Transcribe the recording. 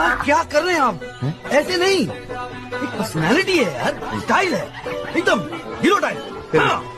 यार क्या कर रहे हैं आप? ऐसे नहीं, एक पर्सनैलिटी है यार, स्टाइल है एकदम हीरो टाइप।